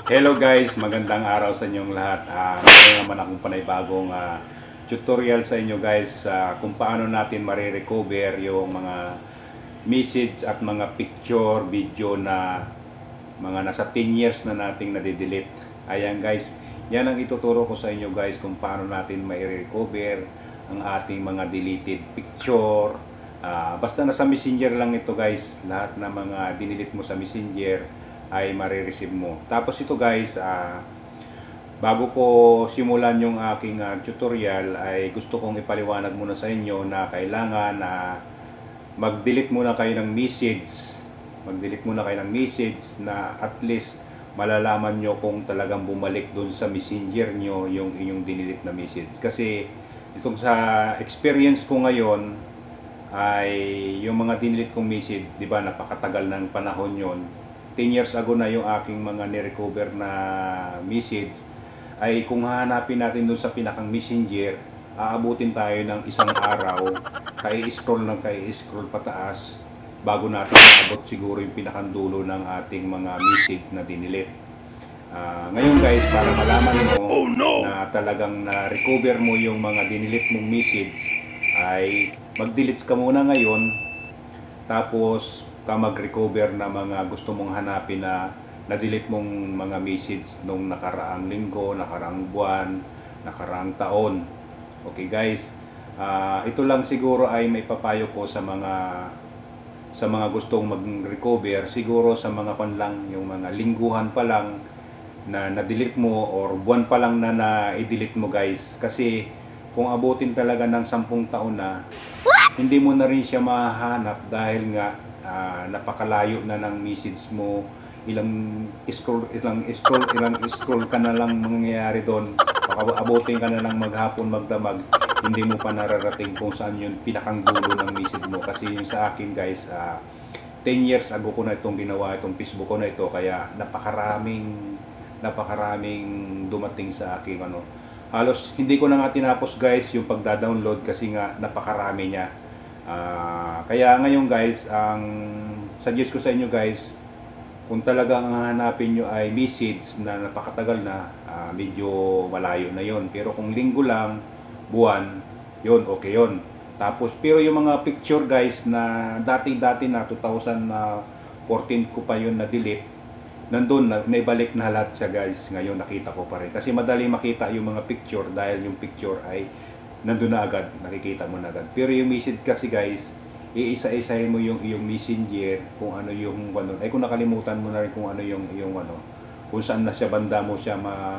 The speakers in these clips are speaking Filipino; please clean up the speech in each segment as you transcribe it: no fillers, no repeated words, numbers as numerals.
Hello guys, magandang araw sa inyong lahat. Meron naman akong panibagong tutorial sa inyo guys kung paano natin marirecover yung mga message at mga picture, video na mga nasa 10 years na nating nadidelete. Ayan guys, yan ang ituturo ko sa inyo guys kung paano natin mai-recover ang ating mga deleted picture. Basta nasa messenger lang ito guys, lahat ng mga dinelete mo sa messenger ay marireceive mo. Tapos ito guys, bago ko simulan yung aking tutorial ay gusto kong ipaliwanag muna sa inyo na kailangan mag-delete muna kayo ng message. Mag-delete muna kayo ng message na at least malalaman nyo kung talagang bumalik dun sa messenger nyo yung inyong dinelete na message. Kasi itong sa experience ko ngayon ay yung mga dinelete kong message, di ba napakatagal ng panahon yon. 10 years ago na yung aking mga nirecover na message, ay kung hahanapin natin doon sa pinakang messenger, aabutin tayo ng isang araw, kai-scroll ng kai-scroll pataas, bago natin maabot siguro yung pinakang dulo ng ating mga message na dinilit. Ngayon guys, para malaman mo na talagang na-recover mo yung mga dinilit mong message, ay mag-delete ka muna ngayon, tapos ka mag-recover na mga gusto mong hanapin na na-delete mong mga message nung nakaraang linggo, nakaraang buwan, nakaraang taon. Okay guys, ito lang siguro ay may papayo ko sa mga gustong mag-recover, siguro sa mga lang, yung mga lingguhan pa lang na na-delete mo or buwan pa lang na na-delete mo guys. Kasi kung abutin talaga ng 10 taon na, hindi mo na rin siya mahanap dahil nga napakalayo na ng message mo. Ilang scroll ka na lang mangyayari doon. Abutin ka na lang maghapon magdamag, hindi mo pa nararating kung saan yung pinakang dulo ng message mo. Kasi yung sa akin guys, 10 years ago ko na itong ginawa, itong Facebook ko na ito, kaya napakaraming dumating sa aking halos hindi ko na nga tinapos guys yung pagda-download kasi nga napakarami niya. Kaya ngayon guys, ang suggest ko sa inyo guys, kung talagang hanapin nyo ay message na napakatagal na, medyo malayo na yon. Pero kung linggo lang, buwan, yon okay yon. Tapos pero yung mga picture guys na dati na 2014 ko pa yun na delete, nandun, naibalik na lahat siya guys. Ngayon nakita ko pa rin. Kasi madali makita yung mga picture dahil yung picture ay nandun na agad, nakikita mo na agad. Pero yung message kasi guys, iisa-isahin mo yung iyong messenger kung ano yung ay kung nakalimutan mo na rin kung ano yung kung saan na siya banda mo siya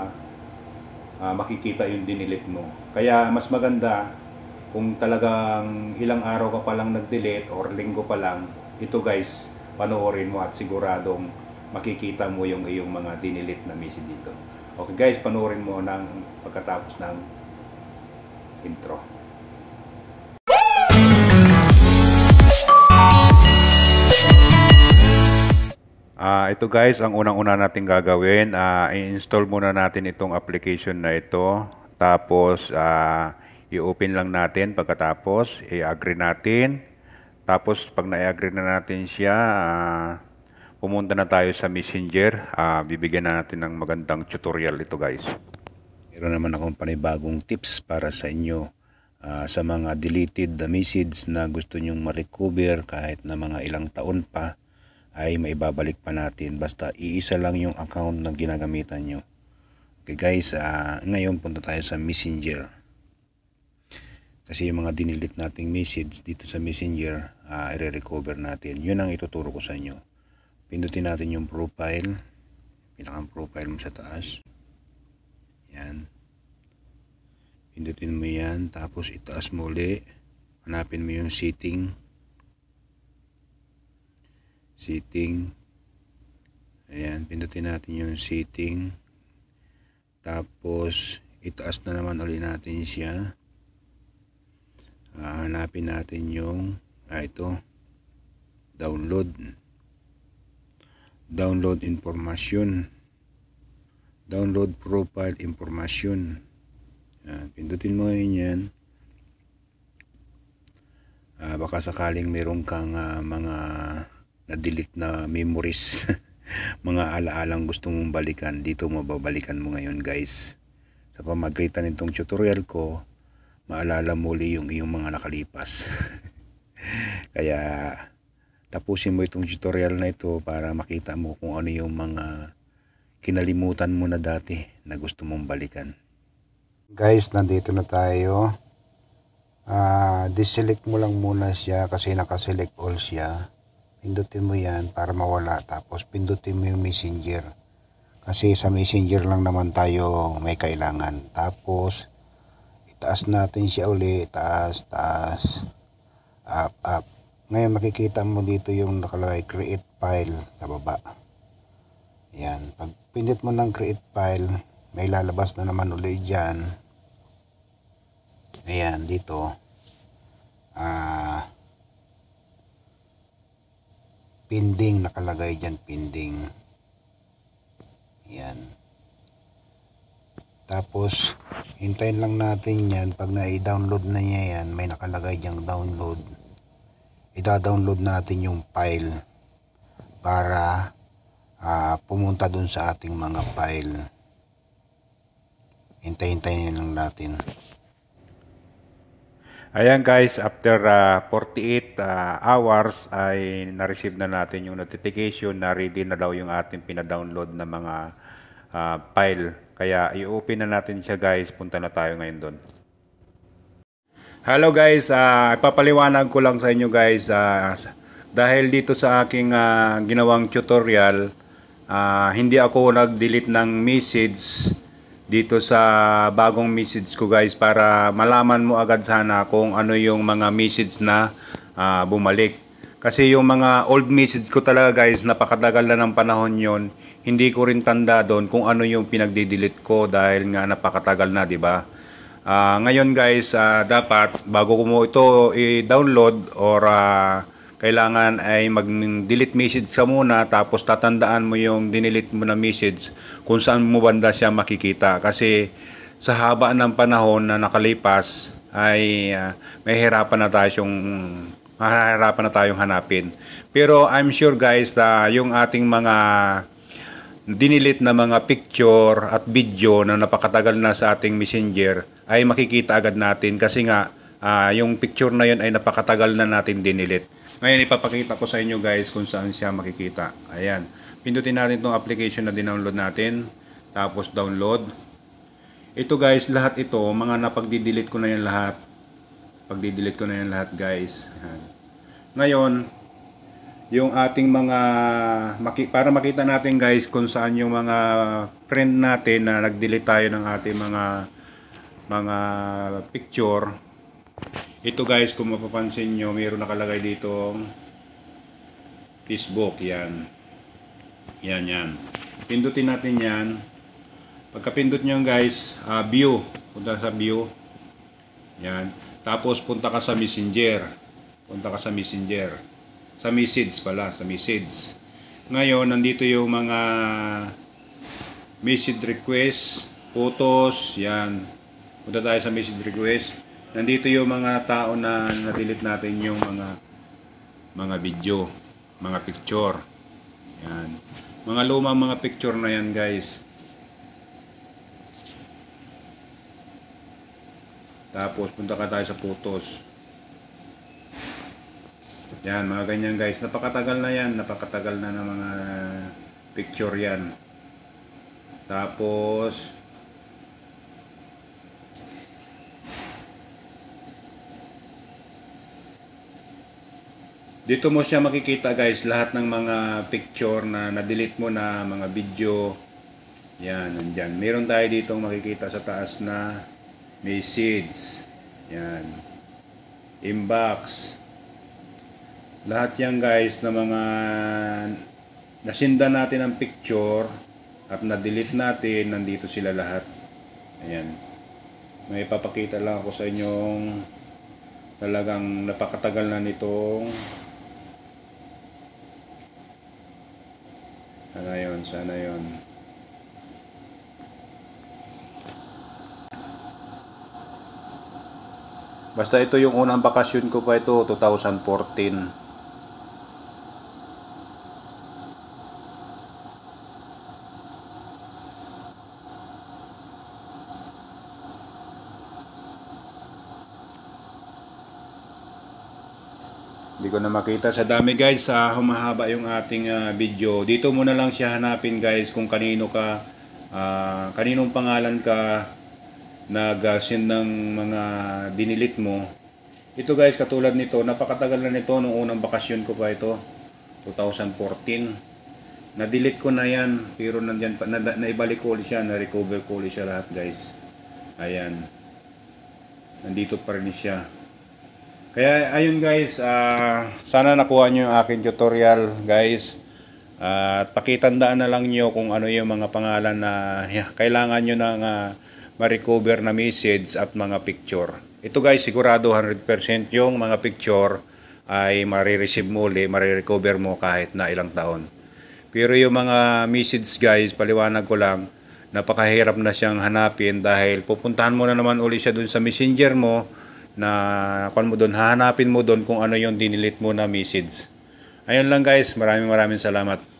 makikita yung dinilit mo. Kaya mas maganda kung talagang ilang araw ka pa lang nag-delete or linggo pa lang, ito guys, panoorin mo at siguradong makikita mo yung iyong mga dinilit na message dito. Okay guys, panoorin mo ng pagkatapos ng intro. Ito guys, ang unang-una natin gagawin, i-install muna natin itong application na ito. Tapos, i-open lang natin. Pagkatapos, i-agree natin. Tapos, pag na-agree na natin siya, pumunta na tayo sa Messenger. Bibigyan na natin ng magandang tutorial ito guys. Meron naman akong panibagong tips para sa inyo. Sa mga deleted na message na gusto nyong ma-recover kahit na mga ilang taon pa, ay maibabalik pa natin basta iisa lang yung account na ginagamitan nyo. Okay guys, ngayon punta tayo sa Messenger. Kasi yung mga dinilit nating message dito sa Messenger, i-recover natin. Yun ang ituturo ko sa inyo. Pindutin natin yung profile, pinakang profile mo sa taas. Yan. Pindutin mo yan, tapos itaas mo ulit. Hanapin mo yung setting. Ayan, pindutin natin yung setting. Tapos itaas na naman ulit natin siya. Hanapin natin yung ito, download information, download profile information. Pindutin mo yan. Baka sakaling meron kang mga na-delete na memories mga alaalang gusto mong balikan, dito mababalikan mo ngayon guys. Sa pamagitan nitong tutorial ko, maalala muli yung iyong mga nakalipas. Kaya tapusin mo itong tutorial na ito para makita mo kung ano yung mga kinalimutan mo na dati na gusto mong balikan. Guys, nandito na tayo. Deselect mo lang muna siya kasi nakaselect all siya. Pindutin mo yan para mawala, tapos pindutin mo yung messenger kasi sa messenger lang naman tayo may kailangan. Tapos itaas natin siya uli, taas, up. Ngayon makikita mo dito yung nakalagay create file sa baba. Yan, pag pindot mo ng create file, may lalabas na naman uli dyan. Ayan, dito pending nakalagay dyan, pending. Yan, tapos hintayin lang natin yan. Pag na-download na niya yan, may nakalagay dyan download, ida-download natin yung file para pumunta dun sa ating mga file. Hintayin lang natin. Ayan guys, after 48 hours ay na-receive na natin yung notification na ready na daw yung ating pina-download na mga file. Kaya i-open na natin siya guys, punta na tayo ngayon doon. Hello guys, ipapaliwanag ko lang sa inyo guys, dahil dito sa aking ginawang tutorial, hindi ako nag-delete ng message dito sa bagong message ko guys, para malaman mo agad sana kung ano yung mga message na bumalik. Kasi yung mga old message ko talaga guys, napakatagal na ng panahon yon. Hindi ko rin tanda doon kung ano yung pinagdi-delete ko dahil nga napakatagal na, di ba? Ngayon guys, dapat bago ko mo ito i-download or kailangan ay mag-delete message ka muna, tapos tatandaan mo yung dinelete mo na message kung saan mo banda siya makikita. Kasi sa haba ng panahon na nakalipas ay may hirapan na tayong hanapin. Pero I'm sure guys na yung ating mga dinilit na mga picture at video na napakatagal na sa ating messenger ay makikita agad natin kasi nga yung picture na yun ay napakatagal na natin dinilit. Ngayon ipapakita ko sa inyo guys kung saan siya makikita. Ayan, pindutin natin itong application na dinownload natin, tapos download. Ito guys, lahat ito mga napagdi-delete ko na yan lahat. Pagdi-delete ko na yan lahat guys. Ayan. Ngayon yung ating mga para makita natin guys kung saan yung mga friend natin na nag-delete tayo ng ating mga picture. Ito guys, kung mapapansin nyo, mayroon nakalagay dito Facebook. Yan. Pindutin natin yan. Pagka-pindot nyo guys, view. Punta sa view. Yan. Tapos punta ka sa messenger. Sa message pala, sa message. Ngayon, nandito yung mga message request, photos, yan. Punta tayo sa message request. Nandito yung mga tao na na-delete natin yung mga video, mga picture. Yan. Mga lumang mga picture na yan guys. Tapos punta ka tayo sa photos. Yan, mga ganyan guys. Napakatagal na yan. Napakatagal na ng mga picture yan. Tapos dito mo siya makikita guys, lahat ng mga picture na na-delete mo na mga video. Yan, nandyan. Meron tayo dito makikita sa taas na message. Yan. Inbox. Lahat yan guys na mga nasinda natin ang picture at na-delete natin, nandito sila lahat. Ayan. May papakita lang ako sa inyong talagang napakatagal na nitong sana yon. Basta ito yung unang bakasyon ko pa, ito 2014. Hindi ko na makita. Sa dami guys, humahaba yung ating video. Dito mo na lang siya hanapin guys kung kanino ka, kaninong pangalan ka nag-send ng mga dinilit mo. Ito guys, katulad nito, napakatagal na nito nung unang bakasyon ko pa ito. 2014. Na-delete ko na yan, pero nandyan pa, naibalik ko ulit siya, na-recover ko ulit siya lahat guys. Ayan. Nandito pa rin siya. Kaya ayun guys, sana nakuha nyo yung aking tutorial guys. At pakitandaan na lang nyo kung ano yung mga pangalan na kailangan nyo ng ma-recover na message at mga picture. Ito guys, sigurado 100% yung mga picture ay marireceive mo ulit, marirecover mo kahit na ilang taon. Pero yung mga message guys, paliwanag ko lang, napakahirap na siyang hanapin dahil pupuntahan mo na naman ulit siya dun sa messenger mo na kung mo doon, hahanapin mo doon kung ano yung dinilit mo na message. Ayun lang guys, maraming salamat.